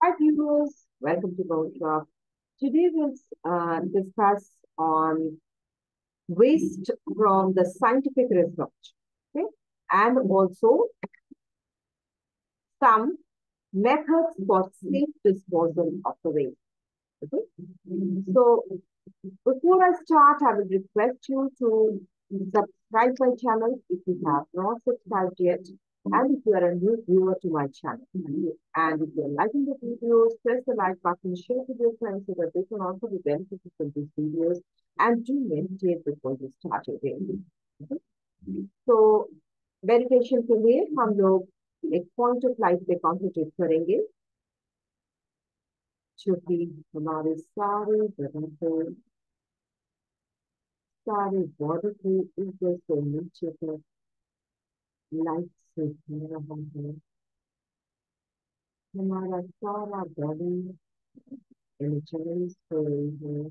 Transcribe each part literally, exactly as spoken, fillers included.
Hi viewers, welcome to Bone Shop. Today we'll uh, discuss on waste from the scientific research, okay, and also some methods for safe disposal of the waste. Okay, so before I start, I will request you to subscribe my channel if you have not subscribed yet, and if you are a new viewer to my channel. And if you are liking the videos, press the like button, share with your friends so that they can also be benefited from these videos. And do meditate before you start your day. Okay? So meditation के लिए हम लोग एक point of light पे concentrate करेंगे जो कि हमारे सारे जगह पे सारे बॉडी के ऊपर से नीचे तक लाइट से घूम रहा है। हमारा सारा बॉडी एनर्जाइज हो रही है।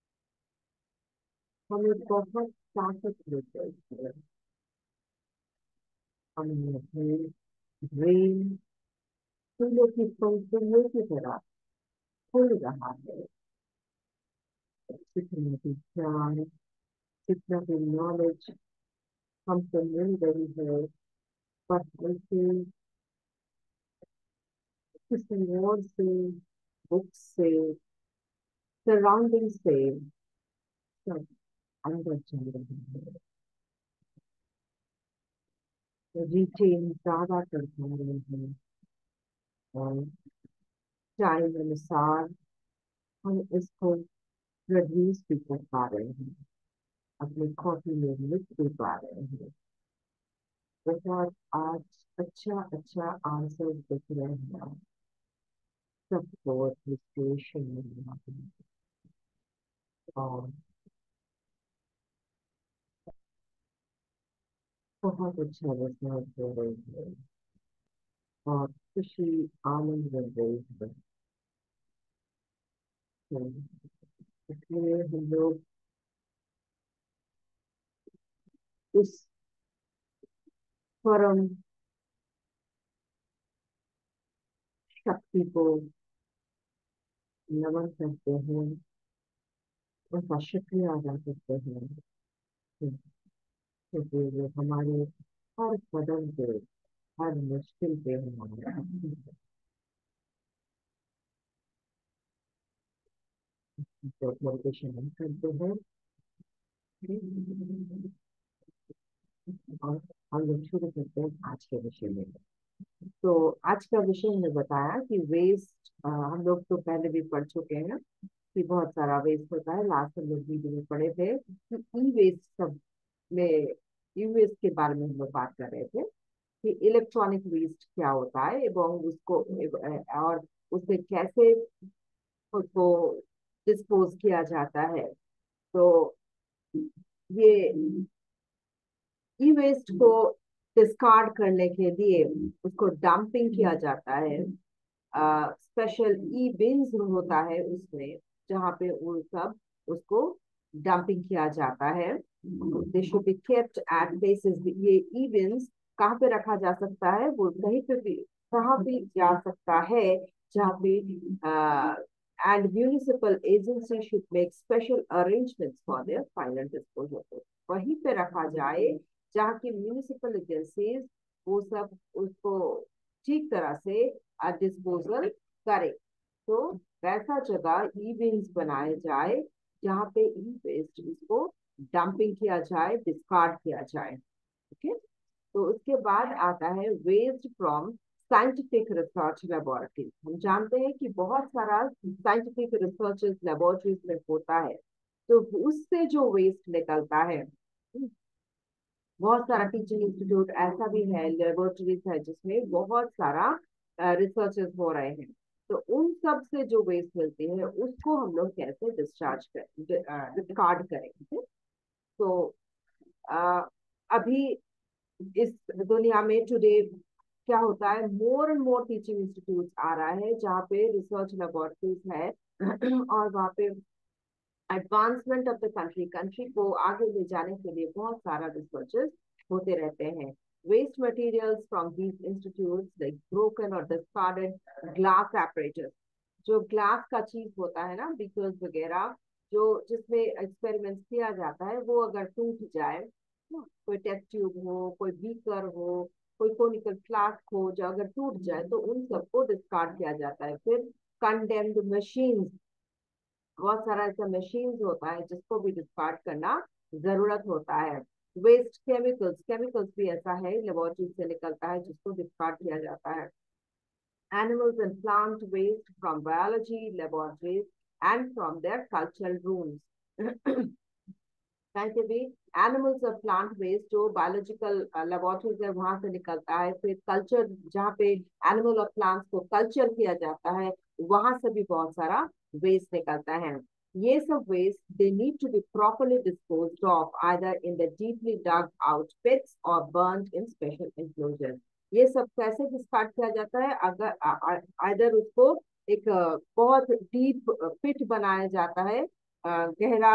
हमें बहुत ताकत मिल रही है। हमें अपने ब्रेन फूलों की पंखुड़ियों की तरह खुल रहा है। जितना भी ज्ञान, जितना भी नॉलेज हमको मिल रही है, पढ़ने से, किसी और से, बुक से, सराउंडिंग से, सब अंदर चल रही है। रिटेन ज्यादा कर पा रहे हैं और टाइम अनुसार हम इसको प्रोड्यूस भी कर पा रहे हैं, अपने कॉफी में लिख भी पा रहे हैं। बहुत आज अच्छा अच्छा आंसर दिख रहे हैं सबको एप्रिसिएशन मिल रहा है और बहुत अच्छा रिजल्ट हो रही है और खुशी आनंद मिल रही है। तो इसलिए हम लोग उस परम शक्ति को नमन करते हैं, उनका शुक्रिया अदा करते हैं क्योंकि वो हमारे हर कदम पे, हर मुश्किल पे हमारा जो मेडिटेशन हम करते हैं और हम लोग शुरू करते हैं आज के विषय में। तो आज का विषय हमने बताया कि वेस्ट, हम लोग तो पहले भी पढ़ चुके हैं कि बहुत सारा वेस्ट होता है। लास्ट हम लोग वीडियो में पढ़े थे कि ई वेस्ट सब में ई वेस्ट के बारे में हम लोग बात कर रहे थे कि इलेक्ट्रॉनिक वेस्ट क्या होता है एवं उसको और उसे कैसे उसको डिस्पोज किया जाता है। तो ये ई वेस्ट को डिस्कार्ड करने के लिए उसको डंपिंग किया जाता है। स्पेशल ई बिन्स होता है उसमें, जहाँ पे वो सब उसको डंपिंग किया जाता है। They should be kept at places. ये ई बिन्स कहाँ पे रखा जा सकता है? वो कहीं पे भी, कहाँ भी जा सकता है जहाँ पे and municipal agency should make special arrangements for their final disposal. वहीं पे रखा जाए जहाँ की म्यूनिसिपल एजेंसीज वो सब उसको ठीक तरह से डिस्पोजल करे। तो वैसा जगह ई बिन्स बनाए जाए जहाँ पे ई वेस्ट इसको डंपिंग किया जाए, डिस्कार्ड किया जाए। ओके, तो उसके बाद आता है waste from scientific research laboratory. हम जानते हैं कि बहुत सारा साइंटिफिक रिसर्च लेबोरेटरीज में होता है, तो उससे जो वेस्ट निकलता है, बहुत सारा टीचिंग इंस्टीट्यूट ऐसा भी है, लेबोरेटरीज है जिसमें बहुत सारा रिसर्चेस हो रहे हैं। तो उन सब से जो वेस्ट मिलती है उसको हम लोग कैसे डिस्चार्ज करें, डिस्कार्ड करेंगे। तो आ, अभी इस दुनिया में टुडे क्या होता है, more and more teaching institute आ रहा है जहाँ पे रिसर्च लेबोरेटरीज है और वहाँ पे advancement of the country country को आगे ले जाने के लिए बहुत सारा रिसर्चेस होते रहते हैं। waste materials from these institutes like broken or discarded glass apparatus. जो ग्लास का चीज होता है ना, बीकर्स वगैरह, जो जिसमें एक्सपेरिमेंट्स किया जाता है, वो अगर टूट जाए, ना, कोई टेस्ट ट्यूब हो, कोई बीकर हो, कोई कोनिकल फ्लास्क हो, जो अगर टूट जाए तो उन सबको डिस्कार्ड किया जाता है। फिर कंडेम्ड मशीन्स, बहुत सारा ऐसा मशीन्स होता है जिसको भी डिस्कार्ड करना जरूरत होता है। वेस्ट केमिकल्स, केमिकल्स भी ऐसा है लेबोरेटरी से निकलता है जिसको डिस्कार्ड किया जाता है। Animals and plant waste from biology laboratories and from their cultural rooms. कैसे भी एनिमल्स और प्लांट वेस्ट जो बायोलॉजिकल लेबोरेटरीज है वहां से निकलता है, फिर कल्चर जहाँ पे एनिमल और प्लांट्स को कल्चर किया जाता है वहां से भी बहुत सारा वेस्ट निकलता है। ये सब waste they need to be properly disposed of either in the deeply dug out pits और बर्न्ड इन स्पेशल एंक्लोजर। ये सब कैसे डिस्कार्ड किया जाता है? अगर आइदर उसको एक अ, बहुत डीप पिट बनाया जाता है, अ, गहरा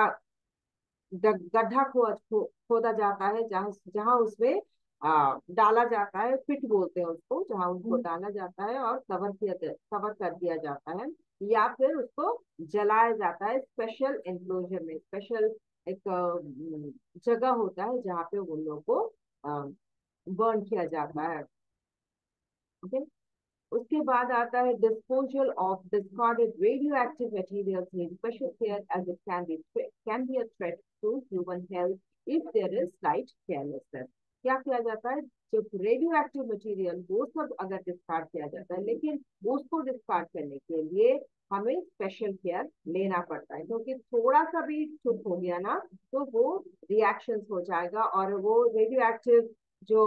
गड्ढा खोद खो, खोदा जाता है, जहाँ जहाँ उसमें आ, डाला जाता है, पिट बोलते हैं उसको, जहाँ उसको डाला जाता है और कवर किया कवर कर दिया जाता है, या फिर उसको जलाया जाता है स्पेशल एंक्लोजर में। स्पेशल एक अ, जगह होता है जहाँ पे उन लोगों को बर्न किया जाता है। ओके, उसके बाद आता है disposal of discarded radioactive materials need special care as it can be can be a threat to human health if there is slight carelessness. क्या किया जाता है? जो रेडियो एक्टिव मटेरियल वो सब अगर डिस्कार्ड किया जाता है, लेकिन उसको डिस्कार्ड करने के लिए हमें स्पेशल केयर लेना पड़ता है, क्योंकि थोड़ा सा भी छुप हो गया ना तो वो रिएक्शंस हो जाएगा और वो रेडियो एक्टिव जो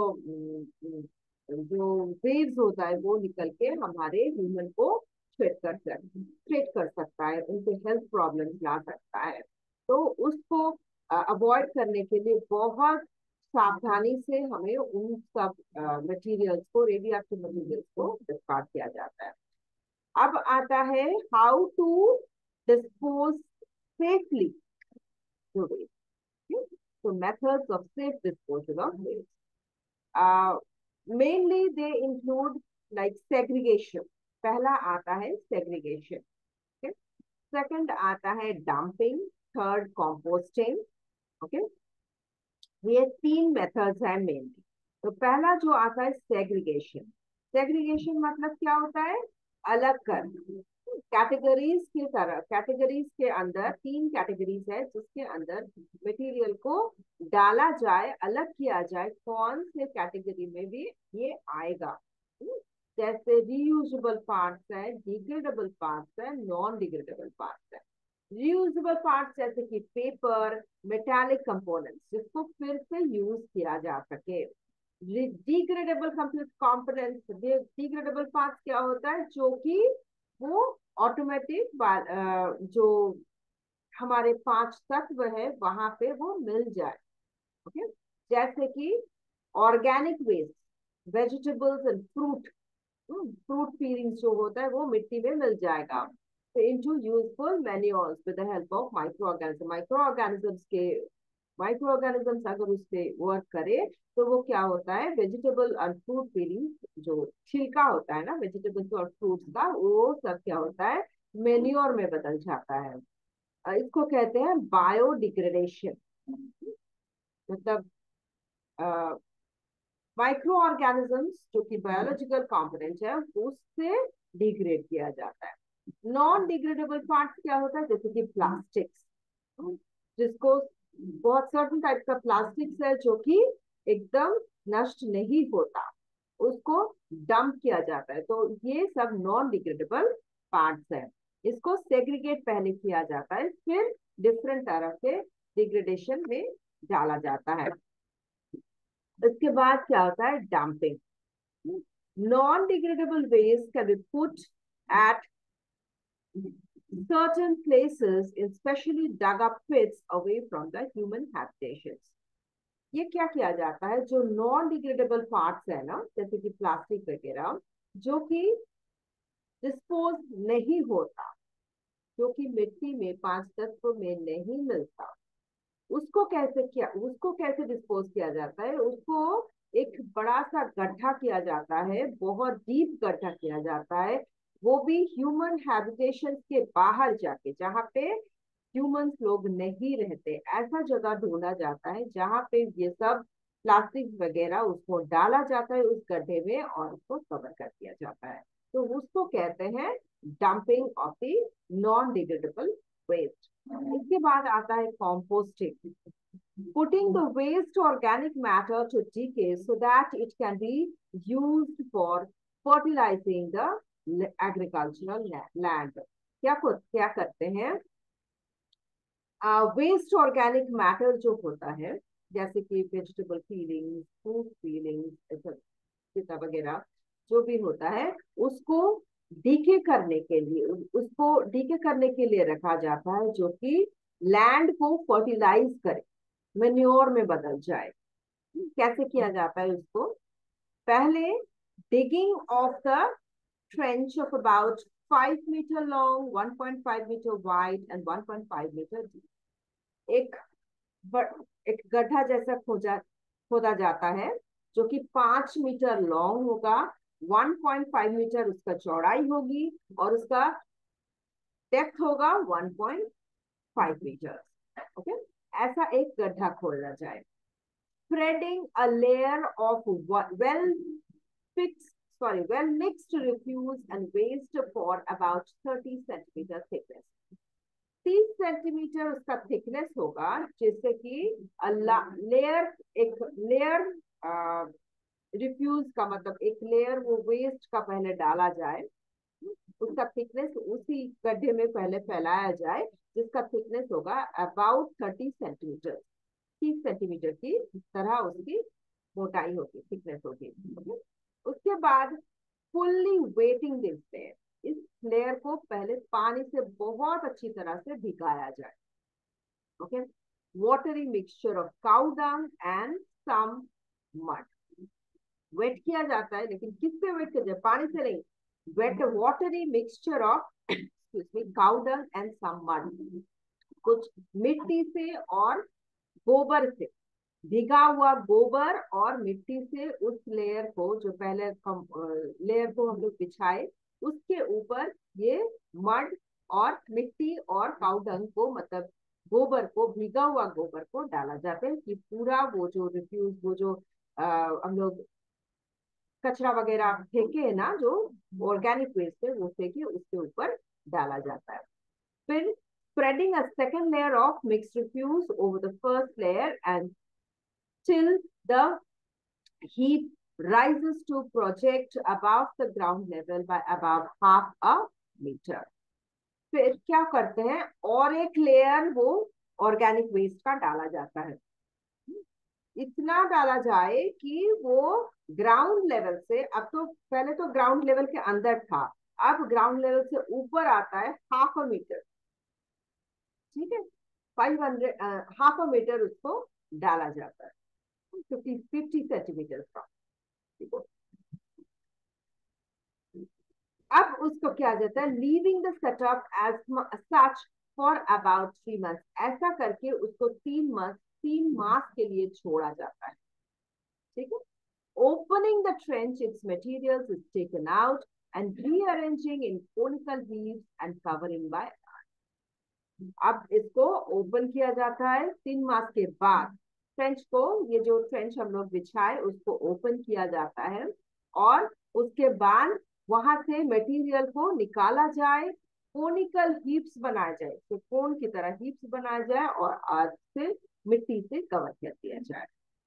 जो वेव्स होता है वो निकल के हमारे ह्यूमन को थ्रेट कर थ्रेट कर सकता है, उनके हेल्थ प्रॉब्लम ला सकता है। तो उसको अवॉइड करने के लिए बहुत सावधानी से हमें उन सब मटेरियल्स को, रेडियो एक्टिव मटेरियल्स को डिस्कार्ड किया जाता है। अब आता है how to dispose safely to waste. तो methods of safe disposal of waste, uh, mainly they include like segregation। पहला आता है segregation, okay? Second आता है dumping, third composting, okay? ये तीन मेथड्स हैं मेनली। तो पहला जो आता है segregation। segregation मतलब क्या होता है? अलग करना। कैटेगरीज की तरह, कैटेगरीज के अंदर तीन कैटेगरीज है जिसके अंदर मटेरियल को डाला जाए, अलग किया जाए, कौन से कैटेगरी में भी ये आएगा। जैसे रीयूजेबल पार्ट्स है, डिग्रेडेबल पार्ट्स है, नॉन डिग्रेडेबल पार्ट्स है। रीयूजेबल पार्ट्स जैसे कि पेपर, मेटालिक कंपोनेंट्स जिसको फिर से यूज किया जा सके। डिग्रेडेबल कंपोनेंट्स, डिग्रेडेबल पार्ट्स क्या होता है? जो कि वो ऑटोमेटिक जो हमारे पांच तत्व है वहां पे वो मिल जाए। ओके, जैसे कि organic waste, vegetables and fruit, fruit peelings जो होता है वो मिट्टी में मिल जाएगा। तो into useful manures with the help of micro organism. Micro organisms के माइक्रो ऑर्गेनिजम्स अगर उससे वर्क करे तो वो क्या होता है? वेजिटेबल और फ्रूट पीलिंग, जो छिलका होता है ना वेजिटेबल्स और फ्रूट्स का, वो सब क्या होता है? मेन्योर में बदल जाता है। इसको कहते हैं बायोडिग्रेडेशन। मतलब माइक्रो ऑर्गेनिजम्स जो कि बायोलॉजिकल कंपोनेंट है उससे डिग्रेड किया जाता है। नॉन डिग्रेडेबल पार्ट्स क्या होता है? जैसे कि प्लास्टिक्स, जिसको बहुत सर्टन टाइप का प्लास्टिक्स है जो कि एकदम नष्ट नहीं होता, उसको डंप किया जाता है। तो ये सब नॉन डिग्रेडेबल पार्ट्स है। इसको सेग्रीगेट पहले किया जाता है, फिर डिफरेंट तरह के डिग्रेडेशन में डाला जाता है। इसके बाद क्या होता है? Dumping. Non degradable waste can be put at certain places in specially dug up pits away from the human habitations। ये क्या किया जाता है? जो नॉन डिग्रेडेबल पार्ट्स है ना, जैसे कि प्लास्टिक वगैरह, जो कि डिस्पोज नहीं होता, जो कि मिट्टी में पांच तत्व में नहीं मिलता, उसको कैसे किया उसको कैसे डिस्पोज किया जाता है? उसको एक बड़ा सा गड्ढा किया जाता है, बहुत डीप गड्ढा किया जाता है, वो भी ह्यूमन हैबिटेशन के बाहर जाके, जहाँ पे ह्यूमंस लोग नहीं रहते, ऐसा जगह ढूंढा जाता है जहाँ पे ये सब प्लास्टिक वगैरह उसको डाला जाता है उस गड्ढे में और उसको कवर कर दिया जाता है। तो उसको कहते हैं dumping of the non degradable waste. इसके बाद आता है composting, putting the waste organic matter to decay so that it can be used for fertilizing the agricultural land। क्या क्या करते हैं, वेस्ट ऑर्गेनिक मैटर जो होता है, जैसे कि वेजिटेबल फीलिंग्स, फ्रूट फीलिंग्स वगैरह जो भी होता है, उसको डीके करने के लिए, उसको डीके करने के लिए रखा जाता है, जो कि लैंड को फर्टिलाइज करे, मेन्योर में बदल जाए। कैसे किया जाता है उसको, पहले digging of the trench of about five meter long, one point five meter wide and one point five meter deep, एक एक गड्ढा जैसा खोजा खोदा जाता है जो कि पांच मीटर लॉन्ग होगा, one point five मीटर उसका चौड़ाई होगी और उसका डेप्थ होगा one point five metre. Okay, ऐसा एक गड्ढा खोदना जाए। Spreading a layer of well fixed, sorry, well mixed refuse and waste for about thirty centimeter thickness। तीस सेंटीमीटर उसका थिकनेस होगा, जिससे कि लेयर एक लेयर रिफ्यूज का मतलब एक लेयर वो वेस्ट का पहले डाला जाए, उसका थिकनेस उसी गड्ढे में पहले फैलाया जाए, जिसका थिकनेस होगा अबाउट थर्टी सेंटीमीटर, तीस सेंटीमीटर की तरह उसकी मोटाई होगी, थिकनेस होगी। उसके बाद फुल्ली वेटिंग दिस लेयर, इस लेयर को पहले पानी से बहुत अच्छी तरह से भिगाया जाए। Okay, watery mixture of cow dung and some mud, wet किया जाता है, लेकिन किससे वेट किया जाए, पानी से नहीं, wet watery mixture of cow dung and some mud, कुछ मिट्टी से और गोबर से, भिगा हुआ गोबर और मिट्टी से उस लेयर को, जो पहले लेयर को हम लोग बिछाए, उसके ऊपर ये मड और मिट्टी और काउडंग को, मतलब गोबर को, भीगा हुआ गोबर को डाला जाता है कि पूरा वो जो रिफ्यूज, वो जो आ, हम लोग कचरा वगैरह फेंके है ना, जो ऑर्गेनिक वेस्ट है वो फेंके, उसके ऊपर डाला जाता है। फिर spreading a second layer of mixed refuse over the first layer and till the heap rises to project above the ground level by about half a meter। फिर क्या करते हैं, और एक लेयर वो ऑर्गेनिक वेस्ट का डाला जाता है, इतना डाला जाए कि वो ग्राउंड लेवल से, अब तो पहले तो ग्राउंड लेवल के अंदर था, अब ग्राउंड लेवल से ऊपर आता है हाफ अ मीटर, ठीक है, five hundred half a metre उसको डाला जाता है, फिफ्टी फिफ्टी सेंटीमीटर का। अब उसको क्या जाता है, leaving the setup as such for about three months, ऐसा करके उसको तीन मास तीन मास के लिए छोड़ा जाता है, ठीक है। Opening the trench, its materials is taken out and rearranging in conical leaves and covering by. अब इसको ओपन किया जाता है तीन मास के बाद, ट्रेंच को, ये जो ट्रेंच हम लोग बिछाए उसको ओपन किया जाता है और उसके बाद वहां से मटेरियल को निकाला जाए, कोनिकल हीप्स बनाया जाए, तो कोन की तरह हीप्स बनाया जाए और आज से मिट्टी से कवर कर दिया जाए।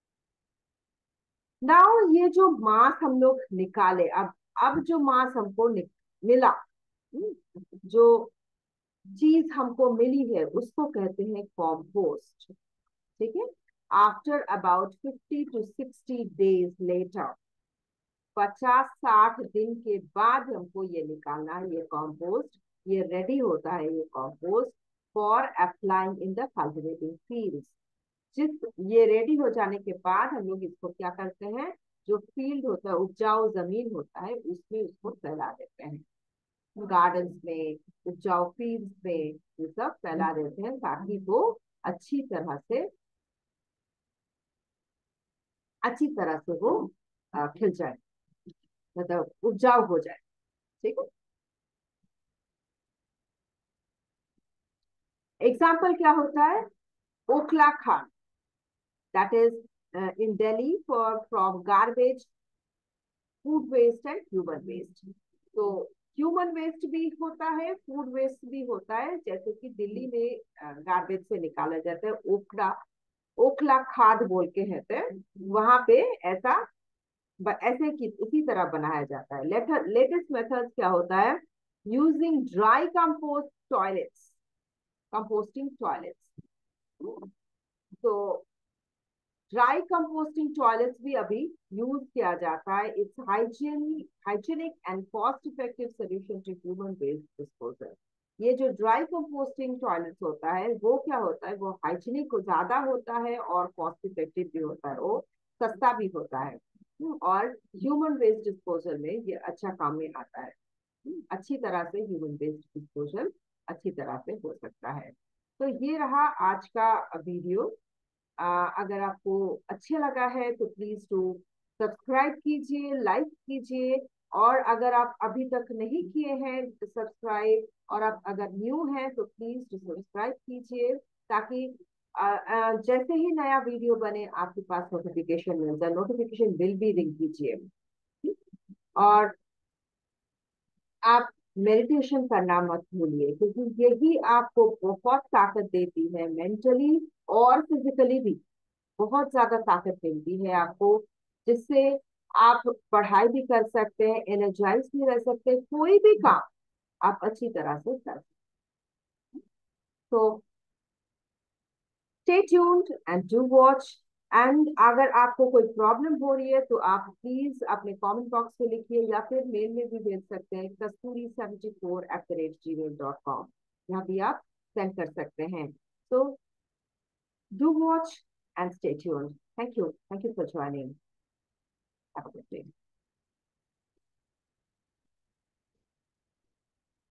नाउ ये जो मास हम लोग निकाले, अब अब जो मास हमको मिला, जो चीज हमको मिली है, उसको कहते हैं कॉम्पोस्ट, ठीक है। After about fifty two sixty days later, पचास साठ दिन के बाद हमको ये निकालना है, ये कॉम्पोस्ट, ये रेडी होता है ये compost for applying in the cultivating fields. जिस ये रेडी हो जाने के बाद हम लोग इसको क्या करते हैं, जो फील्ड होता है, उपजाऊ जमीन होता है, उसमें उसको फैला देते हैं, गार्डन्स में, उपजाऊ फील्ड्स में ये सब फैला देते हैं, ताकि वो अच्छी तरह से अच्छी तरह से वो अ, खिल जाए, मतलब उपजाऊ हो जाए। ठीक है। एग्जाम्पल क्या होता है? ओखला खान, that is in Delhi for from garbage, food waste and human waste. तो ह्यूमन वेस्ट भी होता है, फूड वेस्ट भी होता है। जैसे कि दिल्ली में गार्बेज से निकाला जाता है ओखला, ओखला खाद बोल के कहते हैं वहां पे। ऐसा ब- ऐसे की इसी तरह बनाया जाता है। लेटेस्ट मेथड क्या होता है? Using dry compost toilets, composting toilets. तो ड्राई कंपोस्टिंग टॉयलेट्स भी अभी यूज किया जाता है। It's hygienic hygienic and cost effective solution to human waste disposal. ये जो ड्राई कंपोस्टिंग टॉयलेट्स होता है वो क्या होता है, वो हाइजीनिक ज्यादा होता है और कॉस्ट इफेक्टिव भी होता है, वो सस्ता भी होता है। हम्म, और ह्यूमन वेस्ट डिस्पोजल में ये अच्छा काम में आता है। हम्म, अच्छी तरह से ह्यूमन वेस्ट डिस्पोजल अच्छी तरह से हो सकता है। तो ये रहा आज का वीडियो। आ, अगर आपको अच्छा लगा है तो प्लीज टू सब्सक्राइब कीजिए, लाइक कीजिए। और अगर आप अभी तक नहीं किए हैं सब्सक्राइब, और आप अगर न्यू हैं तो प्लीज टू सब्सक्राइब कीजिए, ताकि आ, आ, जैसे ही नया वीडियो बने आपके पास नोटिफिकेशन मिल जाए। नोटिफिकेशन बिल भी रिंग कीजिए। और आप मेडिटेशन करना मत भूलिए, क्योंकि यही आपको बहुत ताकत देती है, मेंटली और फिजिकली भी बहुत ज्यादा ताकत मिलती है आपको, जिससे आप पढ़ाई भी कर सकते हैं, एनर्जाइज भी रह सकते हैं, कोई भी काम आप अच्छी तरह से कर सकते। तो stay tuned and do watch. And अगर आपको कोई प्रॉब्लम हो रही है तो आप प्लीज अपने कमेंट बॉक्स में लिखिए, या फिर मेल में भी भेज सकते हैं, Kasturi seventy four at the rate Gmail dot com. यहाँ भी आप सेंड कर सकते हैं। तो do watch and stay tuned. Thank you, thank you for joining. Have a good day.